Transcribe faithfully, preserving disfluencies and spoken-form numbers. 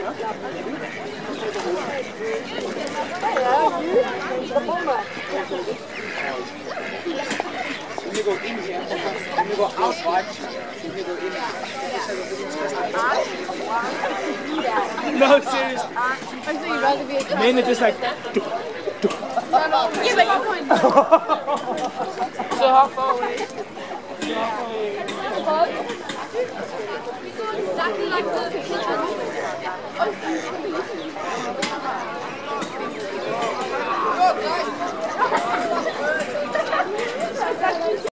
When you go in here, when you go out, watch. When you go in, no, serious. I think you'd rather be a men are just like. No, no. Yeah, but you're going. So how far away? So how far away? Exactly like the picture.